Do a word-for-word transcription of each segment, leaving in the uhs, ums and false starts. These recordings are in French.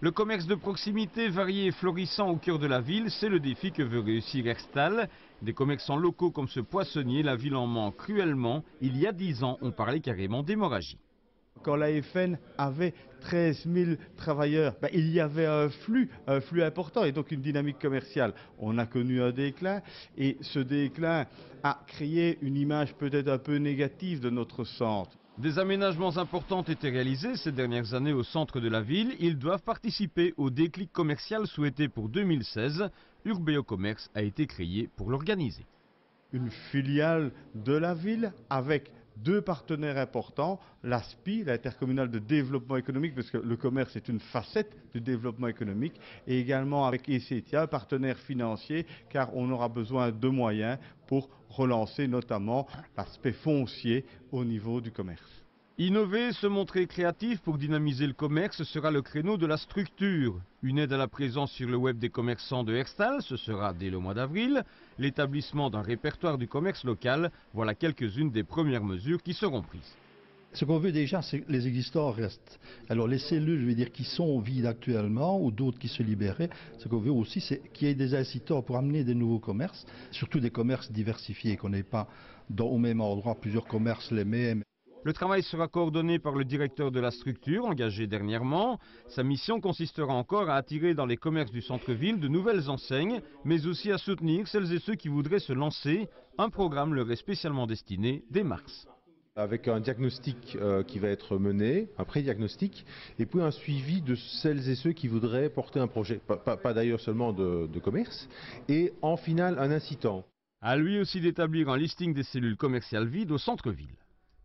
Le commerce de proximité varié et florissant au cœur de la ville, c'est le défi que veut réussir Herstal. Des commerçants locaux comme ce poissonnier, la ville en manque cruellement. Il y a dix ans, on parlait carrément d'hémorragie. Quand l'A F N avait treize mille travailleurs, ben, il y avait un flux, un flux important et donc une dynamique commerciale. On a connu un déclin et ce déclin a créé une image peut-être un peu négative de notre centre. Des aménagements importants ont été réalisés ces dernières années au centre de la ville. Ils doivent participer au déclic commercial souhaité pour deux mille seize. Urbeo Commerce a été créé pour l'organiser. Une filiale de la ville avec deux partenaires importants, l'A S P I, l'intercommunal de développement économique, parce que le commerce est une facette du développement économique, et également avec Esetia, un partenaire financier, car on aura besoin de moyens pour relancer notamment l'aspect foncier au niveau du commerce. Innover, se montrer créatif pour dynamiser le commerce sera le créneau de la structure. Une aide à la présence sur le web des commerçants de Herstal, ce sera dès le mois d'avril. L'établissement d'un répertoire du commerce local, voilà quelques-unes des premières mesures qui seront prises. Ce qu'on veut déjà, c'est que les existants restent. Alors les cellules, je veux dire, qui sont vides actuellement ou d'autres qui se libéraient, ce qu'on veut aussi, c'est qu'il y ait des incitants pour amener des nouveaux commerces, surtout des commerces diversifiés, qu'on n'ait pas dans, au même endroit plusieurs commerces les mêmes. Le travail sera coordonné par le directeur de la structure, engagé dernièrement. Sa mission consistera encore à attirer dans les commerces du centre-ville de nouvelles enseignes, mais aussi à soutenir celles et ceux qui voudraient se lancer. Un programme leur est spécialement destiné dès mars. Avec un diagnostic euh, qui va être mené, un pré-diagnostic, et puis un suivi de celles et ceux qui voudraient porter un projet, pas, pas, pas d'ailleurs seulement de, de commerce, et en finale un incitant. À lui aussi d'établir un listing des cellules commerciales vides au centre-ville.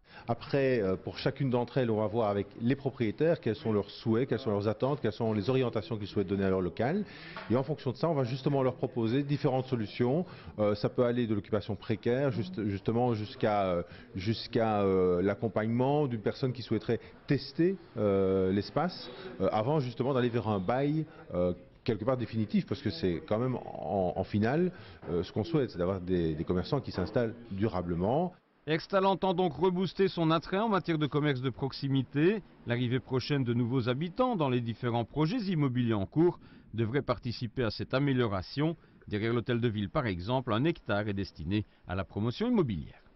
Après, pour chacune d'entre elles, on va voir avec les propriétaires quels sont leurs souhaits, quelles sont leurs attentes, quelles sont les orientations qu'ils souhaitent donner à leur local. Et en fonction de ça, on va justement leur proposer différentes solutions. Euh, ça peut aller de l'occupation précaire, juste, justement jusqu'à jusqu'à euh, l'accompagnement d'une personne qui souhaiterait tester euh, l'espace euh, avant justement d'aller vers un bail euh, quelque part définitif, parce que c'est quand même en, en finale, euh, ce qu'on souhaite, c'est d'avoir des, des commerçants qui s'installent durablement. Herstal entend donc rebooster son attrait en matière de commerce de proximité. L'arrivée prochaine de nouveaux habitants dans les différents projets immobiliers en cours devrait participer à cette amélioration. Derrière l'hôtel de ville par exemple, un hectare est destiné à la promotion immobilière.